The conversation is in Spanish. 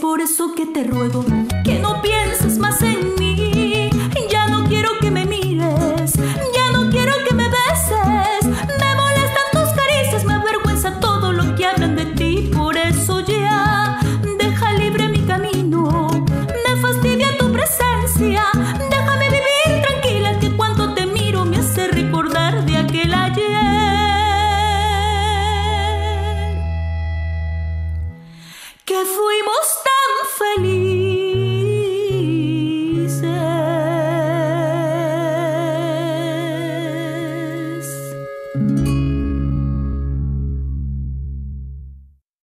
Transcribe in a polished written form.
Por eso que te ruego que no pienses más en mí. Ya no quiero que me mires, ya no quiero que me beses. Me molestan tus caricias, me avergüenza todo lo que hablan de ti. Por eso ya deja libre mi camino, me fastidia tu presencia. Déjame vivir tranquila, que cuando te miro me hace recordar de aquel ayer. Que fue